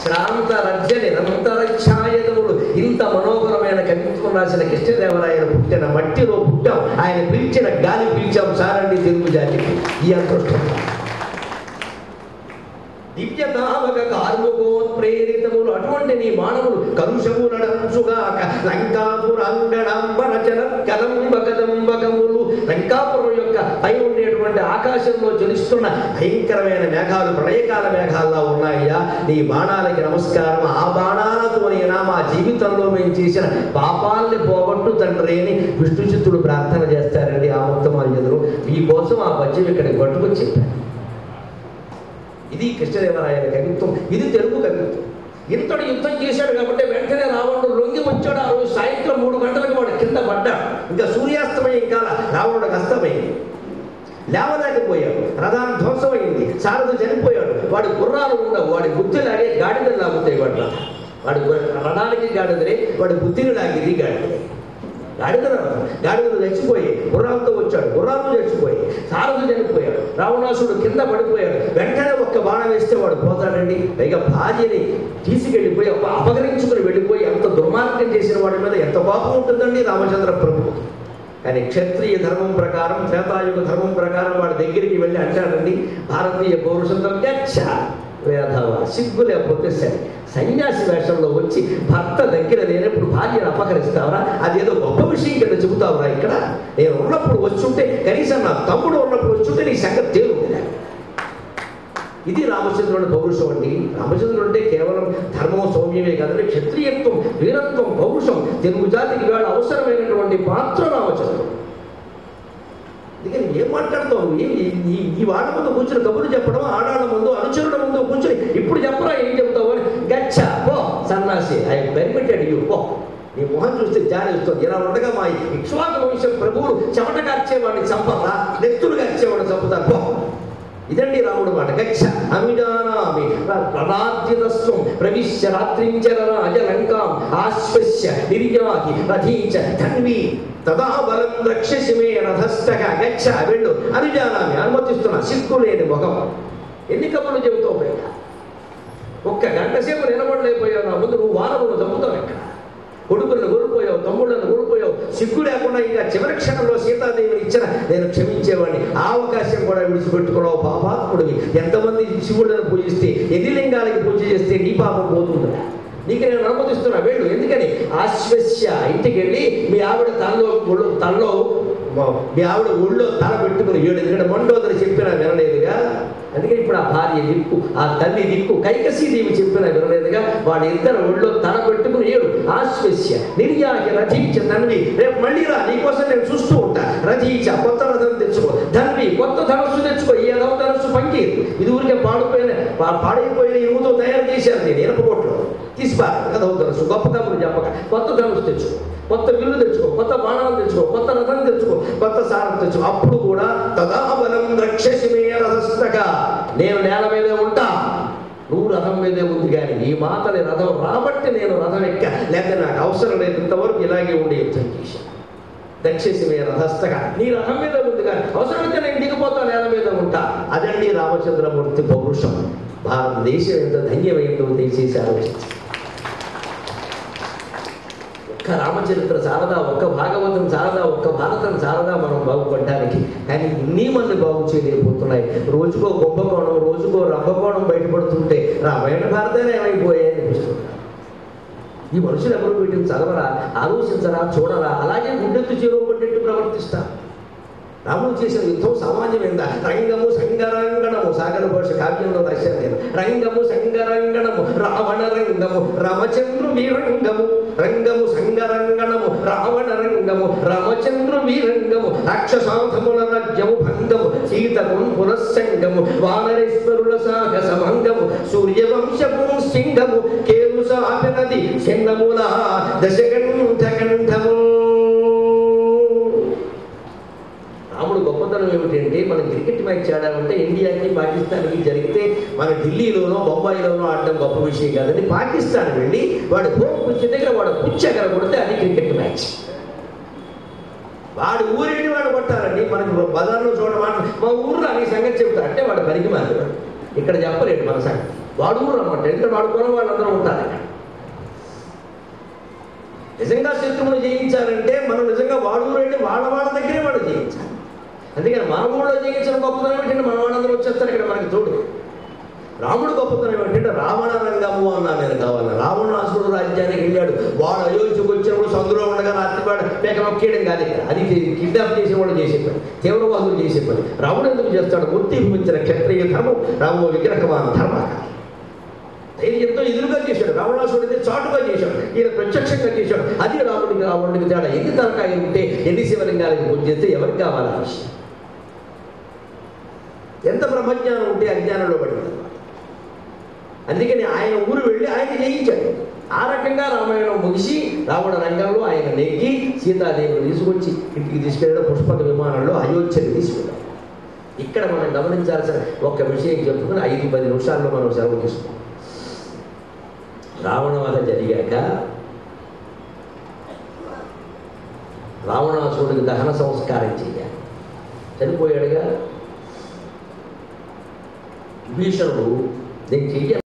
క్రాంతరజ్య నిరంతర ఛాయదములు. ఇంత మనోహరమైన కవిత్వం రాసిన కృష్ణదేవరాయలు పుట్టిన మట్టిలో పుట్టాం, ఆయన పిలిచిన గాలి పిలిచాం సారండి తెలుగు జాతికి. ఈ అదృష్టం దివ్యతామక కార్ముకోత్ప్రేరితములు. అటువంటి నీ మానవులు కలుషములడంచుగాక లంకాపురాంగణంబరచన కదంబకదంబకములు. లంకాపురం యొక్క పై ఉండేటువంటి ఆకాశంలో చలిస్తున్న భయంకరమైన మేఘాలు ప్రళయకాల మేఘాల్లో ఉన్నాయ్యా. నీ బాణాలకి నమస్కారం. ఆ బాణాలతోనైనా మా జీవితంలో మేము చేసిన పాపాలని పోగొట్టు తండ్రి అని విష్ణుచిత్తుడు ప్రార్థన చేస్తారండి ఆ ఉత్తమార్యులు. మీకోసం ఆ పద్యం ఇక్కడికి పట్టుకొని చెప్పారు. ఇది కృష్ణదేవరాయల కవిత్వం, ఇది తెలుగు కవిత్వం. ఇంతటి యుద్ధం చేశాడు కాబట్టి వెంటనే రావణుడు లొంగి వచ్చాడు. ఆ రోజు సాయంత్రం 3 గంటలకు వాడు కింద పడ్డాడు. ఇంకా సూర్యాస్తమయం కాల రావణుడికి అస్తమైంది, లేవలేకపోయాడు. రథాన్ని ధ్వంసమైంది, సారథి చనిపోయాడు. వాడి గుర్రాలు ఉండవు, వాడి బుద్ధిలాగే గాడిదలు లాగుతాయి. వాడి రథానికి గాడిదలే, వాడి బుద్ధిని లాగిది గాడిదలే. గాడిదలు చచ్చిపోయి గుర్రాలతో వచ్చాడు, గుర్రాలు చచ్చిపోయి సారథి చనిపోయాడు. రావణాసుడు కింద పడిపోయాడు. వెంటనే ఒక్క బాణం వేస్తే వాడు పోతాడండి. పైగా భార్యని తీసుకెళ్ళిపోయి అపహరించుకుని వెళ్ళిపోయి ఎంత దుర్మార్గం చేసిన వాడి మీద ఎంత కోపం ఉంటుందండి రామచంద్ర ప్రభు. కానీ క్షత్రియ ధర్మం ప్రకారం, త్రేతాయుగ ధర్మం ప్రకారం వాడి దగ్గరికి వెళ్ళి అంటాడండి, భారతీయ పౌరుషంతో గచ్చ వేధవ, సిగ్గు లేకపోతే సరే, సన్యాసి వేషంలో వచ్చి భర్త దగ్గర లేనప్పుడు భార్యను అపహరిస్తావరా? అదేదో గొప్ప విషయం కింద చెబుతావురా? ఇక్కడ నేను ఉన్నప్పుడు వచ్చుంటే, కనీసం నా తమ్ముడు ఉన్నప్పుడు వచ్చుంటే నీ సంగతి తేలుంది. ఇది రామచంద్రుడి పౌరుషం అండి. రామచంద్రుడు అంటే కేవలం ధర్మం సౌమ్యమే కాదండి, క్షత్రియత్వం, వీరత్వం, పౌరుషం. తెలుగు జాతికి వేళ అవసరమైనటువంటి పాత్ర రామచంద్రుడు. అందుకని ఏం మాట్లాడతావు? ఈ వాళ్ళ ముందు కూర్చుని కబుర్లు చెప్పడం, ఆడాళ్ళ ముందు అనుచరుల ముందు కూర్చుని ఇప్పుడు చెప్పరా ఏం చెప్తావు అని గచ్చ పో సన్నాసి, ఆయన బెనిఫిటెడ్ యూ పో. నీ మొహం చూస్తే జానేస్తుంది. ఇలా ఉండగా మా ఇక్ష్వాకు వంశం ప్రభువులు చెమట కార్చేవాడిని చంపరా, నెత్తులు కార్చేవాడిని చంపుతారు పో. ఇదండి రాముడు మాట. గచ్చ అమిజానామి ప్రణాద్యతస్వం ప్రవిశ్య రాత్రించరణ అజలంకాం ఆశ్వస్య నిర్యాహి రథీచ ధన్వి తదా బలం రక్షసి మే రథస్థక. గచ్చ వెళ్ళు, అనుజానామి అనుమతిస్తున్నా. సిగ్గులేని ముఖం. ఎన్ని కబుర్లు చెబుతావు పైగా? ఒక్క గంట సేపు నిలబడలేకపోయావు నా ముందు. నువ్వు వారములు చంపుతావు. ఎక్కడ కొడుకులను కోల్పోయావు, తమ్ముళ్ళను కోల్పోయావు. సిగ్గు లేకుండా ఇంకా చివరి క్షణంలో సీతాదేవిని ఇచ్చిన నేను క్షమించేవాడిని. ఆ అవకాశం కూడా విడిచిపెట్టుకున్నావు పాపాత్ముడివి. ఎంతమంది శివులను పూజిస్తే, ఎన్ని లింగాలకి పూజ చేస్తే నీ పాపం పోతుందా? నీకు నేను అనుమతిస్తున్నా, వెళ్ళు. ఎందుకని? ఆశ్వస్య, ఇంటికి వెళ్ళి మీ ఆవిడ తనలో మీ ఆవిడ ఒళ్ళో తల పెట్టుకుని ఏడు. ఎందుకంటే మండోదరి చెప్పినా వినలేదుగా. అందుకని ఇప్పుడు ఆ భార్య దిక్కు, ఆ తల్లి దిక్కు కైకసీదేవి చెప్పినా వినలేదుగా. వాడి ఇద్దరు ఒళ్ళో తల పెట్టుకుని ఏడు. ఆశ్వస్య నిర్యాహి రథీచ ధన్వి. రేపు మళ్ళీ రా, నీకోసం నేను చూస్తూ ఉంటా. రథీచ, కొత్త రథం తెచ్చుకో. ధన్వి, కొత్త ధనస్సు తెచ్చుకో. ఏదో ధనస్సు పంకీరు. ఇది ఊరికే పాడైపోయిన ఇనుముతో తయారు చేశారు. నేను ఇనపకోట్లో తీసిపారు కదా ధనస్సు. గొప్ప కబురు చెప్పక కొత్త ధనస్సు తెచ్చుకో, కొత్త విల్లు తెచ్చుకో, కొత్త బాణాలు తెచ్చుకో, కొత్త రథం తెచ్చుకో, కొత్త సారం తెచ్చుకో. అప్పుడు కూడా తదా బలం రక్షసి మే రథస్థక. నేను నేల మీదే ఉంటా, నువ్వు రథం మీదే ఉంది. కానీ నీ మాతని రథం రాబట్టి నేను రథం ఎక్క, లేకపోతే నాకు అవసరం లేదు. ఇంతవరకు ఇలాగే ఉండి యుద్ధం చేశాను. దక్షసి మే రథస్థక. నీ రథం మీద ఉంది కానీ అవసరమైతే నేను దిగిపోతా, నేల మీద ఉంటా. అదండి రామచంద్రమూర్తి పౌరుషం. భారతదేశం ఎంత ధన్యమైందో దయచేసి ఆలోచించి. ఒక్క రామచరిత్ర సారదా, ఒక్క భాగవతం సారదా, ఒక్క భారతం సారదా మనం బాగుపడడానికి. కానీ ఇన్ని మంది బాగు చేయలేకపోతున్నాయి. రోజుకో కుంభకోణం, రోజుకో రంభకోణం బయటపడుతుంటే రామాయణ భారతాన్ని ఏమైపోయాయి అనిపిస్తుంది. ఈ మనుషులు ఎవరు వీటిని చదవరా, ఆలోచించరా, చూడరా, అలాగే గుండెత్తు చేరువ పడ్డట్టు ప్రవర్తిస్తారు. రాముడు చేసిన యుద్ధం సామాన్యమైందా? రంగము సంగరంగణము, సాగర భాష కావ్యంలో రాశాను నేను. రంగము సంగరంగణము రావణ రంగము రామచంద్రు వీరంగము. రంగము సంగరంగణము రావణ రంగము రామచంద్రు వీరంగము. రాక్షసాంధముల రాజ్యము భంగము సీతకు పునఃసంగము. వానరేశ్వరుల సాహస భంగము సూర్యవంశము సింగము. కేలు సాపినది చిన్నముల దశకంఠ కంఠము. రాముడు గొప్పతనం ఏమిటంటే, మన క్రికెట్ మ్యాచ్ ఆడాలంటే ఇండియాకి పాకిస్తాన్కి జరిగితే మన ఢిల్లీలోనో బొంబాయిలోనో ఆడడం గొప్ప విషయం కాదండి. పాకిస్తాన్ వెళ్ళి వాడు హోమ్ పిచ్ దగ్గర వాడు పిచ్ ఎక్కడ కొడితే అది క్రికెట్ మ్యాచ్. వాడు ఊరేంటి వాడు కొట్టాలండి. మనకి బజార్లో చూడమాట మా ఊర్లో అనే సంగతి చెప్తారు. అంటే వాడు పనికి మాట్లాడు. ఇక్కడ చెప్పలేడు మన సంగతి. వాడూరు అన్నమాట. ఎందుకంటే వాడుకోవడం వాళ్ళందరూ ఉంటారు. నిజంగా శత్రువును జయించాలంటే మనం నిజంగా వాడూరు అంటే వాళ్ళ దగ్గరే వాడు జయించాలి. అందుకని మన ఊళ్ళో జయించిన గొప్పతనం ఏంటంటే మన వాళ్ళందరూ వచ్చేస్తారు ఇక్కడ మనకి తోడు. రాముడు గొప్పతనం ఏంటంటే రావణ రంగము అన్నా నేను కావాలి. రావణాసురుడు రాజ్యానికి వెళ్ళాడు. వాడు అయోధ్యకు వచ్చినప్పుడు సందులో ఉండగా రాత్రిపాడు మేక నొక్కేయడం కాదు ఇక్కడ. అది కిడ్నాప్ చేసేవాడు చేసే పని, తీవ్రవాదులు చేసే పని. రాముడు ఎందుకు చేస్తాడు? మూర్తి భూమించిన క్షత్రియ ధర్మం రాము విగ్రహమాన ధర్మక. ధైర్యంతో ఎదురుగా చేశాడు. రావణాసురుడు అయితే చాటుగా చేశాడు, ఈయన ప్రత్యక్షంగా చేశాడు. అది రాముడికి తేడా. ఎన్ని తలకాయలు ఉంటే ఎన్ని శివలింగాలకు పూజ చేస్తే ఎవరికి కావాలి? ఎంత బ్రహ్మజ్ఞానం ఉంటే అజ్ఞానంలో పడింది. అందుకని ఆయన ఊరు వెళ్ళి ఆయన జయించాడు. ఆ రకంగా రామాయణం ముగిసి రావణ రంగంలో ఆయన నెగ్గి సీతాదేవిని తీసుకొచ్చి ఇంటికి తీసుకెళ్ళడం పుష్పక విమానంలో అయోధ్యకి తీసుకెళ్ళాం. ఇక్కడ మనం గమనించాల్సిన ఒక్క విషయం చెప్పుకుని 5-10 నిమిషాల్లో మనం సెలవు తీసుకున్నాం. రావణవధ జరిగాక రావణాసురుడికి దహన సంస్కారం చేయాలి. చనిపోయాడుగా. విభీషణుడు నేను చెయ్యాలి